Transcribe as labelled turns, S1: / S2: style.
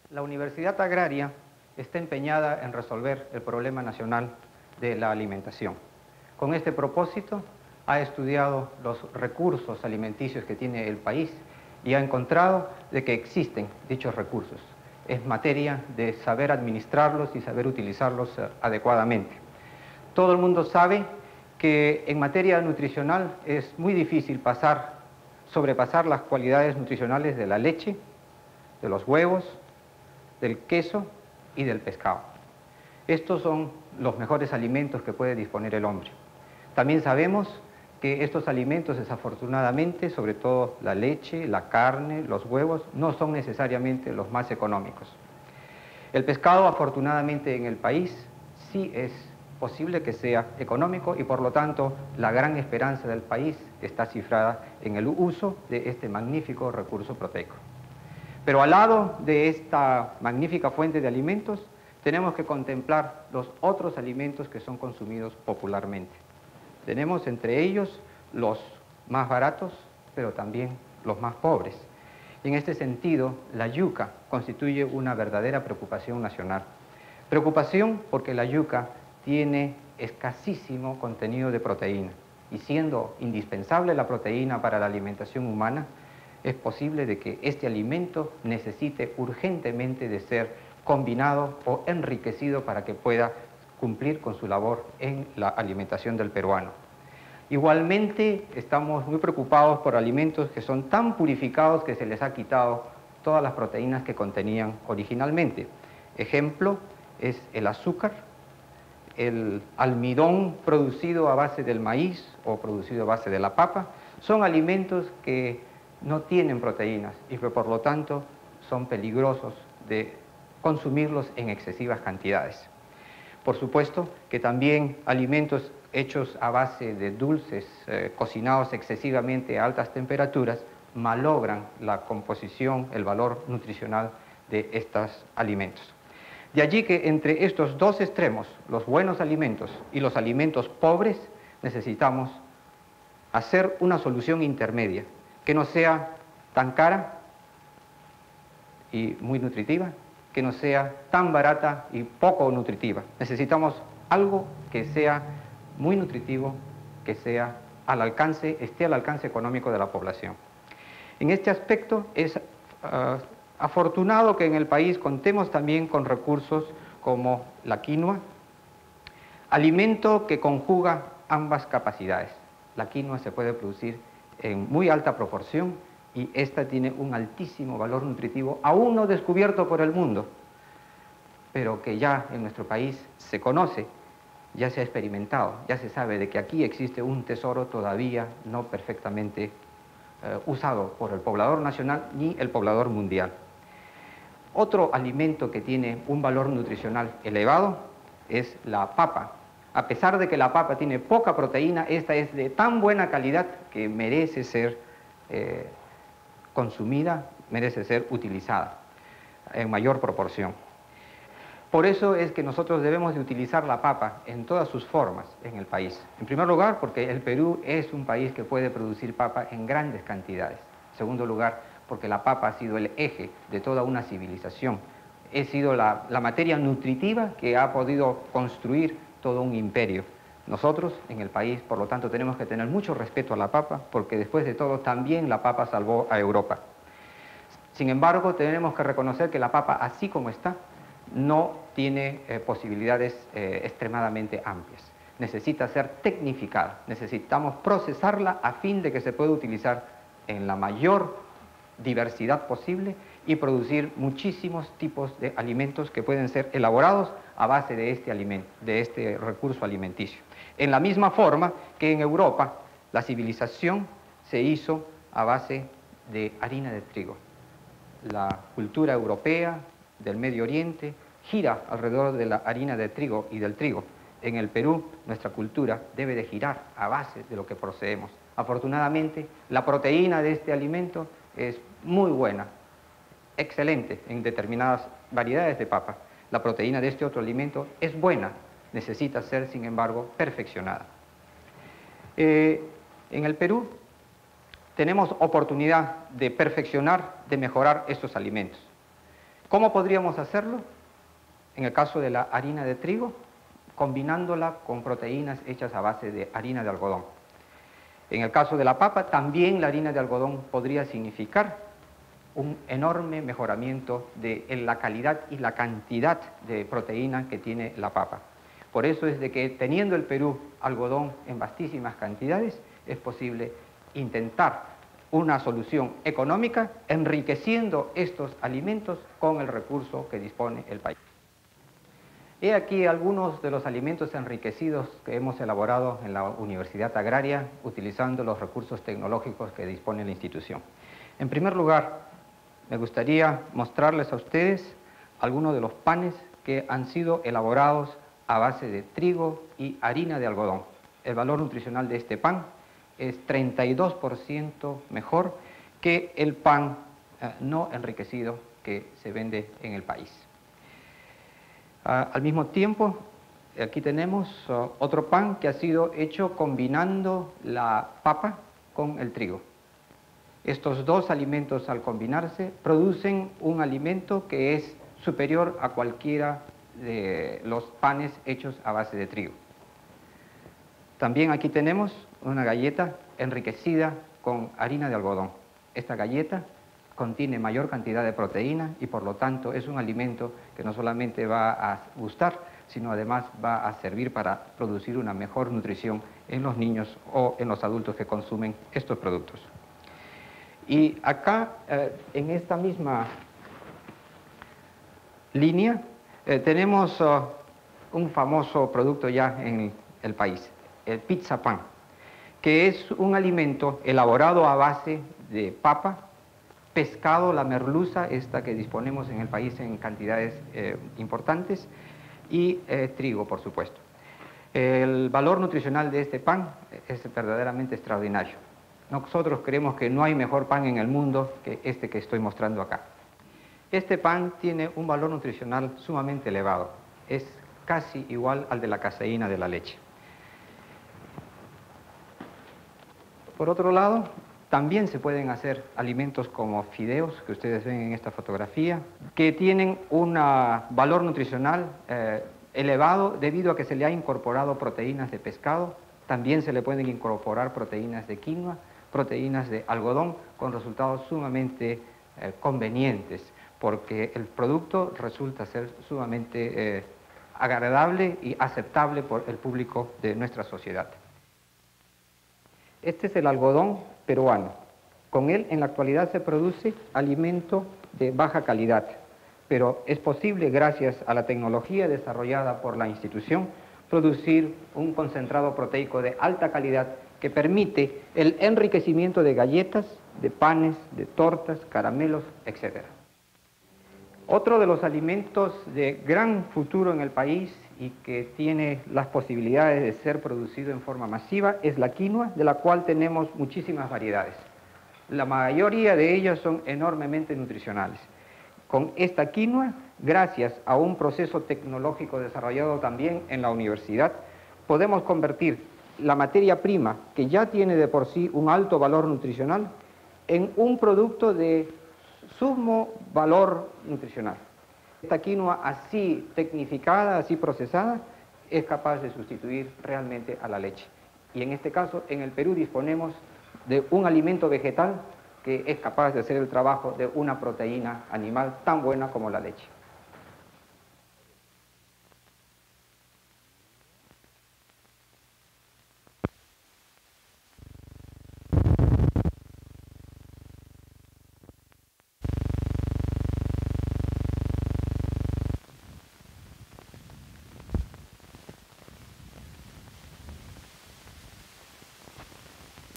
S1: La Universidad Agraria está empeñada en resolver el problema nacional de la alimentación. Con este propósito, ha estudiado los recursos alimenticios que tiene el país y ha encontrado de que existen dichos recursos. Es materia de saber administrarlos y saber utilizarlos adecuadamente. Todo el mundo sabe que en materia nutricional es muy difícil sobrepasar las cualidades nutricionales de la leche, de los huevos, del queso y del pescado. Estos son los mejores alimentos que puede disponer el hombre. También sabemos que estos alimentos, desafortunadamente, sobre todo la leche, la carne, los huevos, no son necesariamente los más económicos. El pescado, afortunadamente, en el país sí es posible que sea económico y, por lo tanto, la gran esperanza del país está cifrada en el uso de este magnífico recurso proteico. Pero al lado de esta magnífica fuente de alimentos, tenemos que contemplar los otros alimentos que son consumidos popularmente. Tenemos entre ellos los más baratos, pero también los más pobres. Y en este sentido, la yuca constituye una verdadera preocupación nacional. Preocupación porque la yuca tiene escasísimo contenido de proteína, y siendo indispensable la proteína para la alimentación humana, es posible de que este alimento necesite urgentemente de ser combinado o enriquecido para que pueda cumplir con su labor en la alimentación del peruano. Igualmente, estamos muy preocupados por alimentos que son tan purificados que se les ha quitado todas las proteínas que contenían originalmente. Ejemplo es el azúcar, el almidón producido a base del maíz o producido a base de la papa. Son alimentos que no tienen proteínas y que por lo tanto son peligrosos de consumirlos en excesivas cantidades. Por supuesto que también alimentos hechos a base de dulces, cocinados excesivamente a altas temperaturas, malogran la composición, el valor nutricional de estos alimentos. De allí que entre estos dos extremos, los buenos alimentos y los alimentos pobres, necesitamos hacer una solución intermedia, que no sea tan cara y muy nutritiva, que no sea tan barata y poco nutritiva. Necesitamos algo que sea muy nutritivo, que sea esté al alcance económico de la población. En este aspecto es afortunado que en el país contemos también con recursos como la quinoa, alimento que conjuga ambas capacidades. La quinoa se puede producir en muy alta proporción y esta tiene un altísimo valor nutritivo, aún no descubierto por el mundo, pero que ya en nuestro país se conoce, ya se ha experimentado, ya se sabe de que aquí existe un tesoro todavía no perfectamente usado por el poblador nacional ni el poblador mundial. Otro alimento que tiene un valor nutricional elevado es la papa. A pesar de que la papa tiene poca proteína, esta es de tan buena calidad que merece ser consumida, merece ser utilizada en mayor proporción. Por eso es que nosotros debemos de utilizar la papa en todas sus formas en el país. En primer lugar, porque el Perú es un país que puede producir papa en grandes cantidades. En segundo lugar, porque la papa ha sido el eje de toda una civilización. Ha sido la materia nutritiva que ha podido construir todo un imperio. Nosotros, en el país, por lo tanto, tenemos que tener mucho respeto a la papa, porque después de todo, también la papa salvó a Europa. Sin embargo, tenemos que reconocer que la papa, así como está, no tiene posibilidades extremadamente amplias. Necesita ser tecnificada, necesitamos procesarla a fin de que se pueda utilizar en la mayor diversidad posible y producir muchísimos tipos de alimentos que pueden ser elaborados a base de este recurso alimenticio. En la misma forma que en Europa la civilización se hizo a base de harina de trigo. La cultura europea del Medio Oriente gira alrededor de la harina de trigo y del trigo. En el Perú, nuestra cultura debe de girar a base de lo que poseemos. Afortunadamente, la proteína de este alimento es muy buena, excelente en determinadas variedades de papa. La proteína de este otro alimento es buena, necesita ser, sin embargo, perfeccionada. En el Perú tenemos oportunidad de perfeccionar, de mejorar estos alimentos. ¿Cómo podríamos hacerlo? En el caso de la harina de trigo, combinándola con proteínas hechas a base de harina de algodón. En el caso de la papa, también la harina de algodón podría significar un enorme mejoramiento de la calidad y la cantidad de proteína que tiene la papa. Por eso es de que teniendo el Perú algodón en vastísimas cantidades, es posible intentar una solución económica enriqueciendo estos alimentos con el recurso que dispone el país. He aquí algunos de los alimentos enriquecidos que hemos elaborado en la Universidad Agraria utilizando los recursos tecnológicos que dispone la institución. En primer lugar, me gustaría mostrarles a ustedes algunos de los panes que han sido elaborados a base de trigo y harina de algodón. El valor nutricional de este pan es 32% mejor que el pan no enriquecido que se vende en el país. Al mismo tiempo, aquí tenemos otro pan que ha sido hecho combinando la papa con el trigo. Estos dos alimentos al combinarse producen un alimento que es superior a cualquiera de los panes hechos a base de trigo. También aquí tenemos una galleta enriquecida con harina de algodón. Esta galleta contiene mayor cantidad de proteína y por lo tanto es un alimento que no solamente va a gustar, sino además va a servir para producir una mejor nutrición en los niños o en los adultos que consumen estos productos. Y acá, en esta misma línea, tenemos un famoso producto ya en el país, el pizza pan, que es un alimento elaborado a base de papa, pescado, la merluza, esta que disponemos en el país en cantidades importantes, y trigo, por supuesto. El valor nutricional de este pan es verdaderamente extraordinario. Nosotros creemos que no hay mejor pan en el mundo que este que estoy mostrando acá. Este pan tiene un valor nutricional sumamente elevado. Es casi igual al de la caseína de la leche. Por otro lado, también se pueden hacer alimentos como fideos, que ustedes ven en esta fotografía, que tienen un valor nutricional elevado debido a que se le ha incorporado proteínas de pescado. También se le pueden incorporar proteínas de quinoa, proteínas de algodón, con resultados sumamente convenientes, porque el producto resulta ser sumamente agradable y aceptable por el público de nuestra sociedad. Este es el algodón peruano. Con él en la actualidad se produce alimento de baja calidad, pero es posible, gracias a la tecnología desarrollada por la institución, producir un concentrado proteico de alta calidad que permite el enriquecimiento de galletas, de panes, de tortas, caramelos, etc. Otro de los alimentos de gran futuro en el país y que tiene las posibilidades de ser producido en forma masiva es la quinoa, de la cual tenemos muchísimas variedades. La mayoría de ellas son enormemente nutricionales. Con esta quinoa, gracias a un proceso tecnológico desarrollado también en la universidad, podemos convertir la materia prima, que ya tiene de por sí un alto valor nutricional, en un producto de sumo valor nutricional. Esta quinoa así tecnificada, así procesada, es capaz de sustituir realmente a la leche. Y en este caso, en el Perú disponemos de un alimento vegetal que es capaz de hacer el trabajo de una proteína animal tan buena como la leche.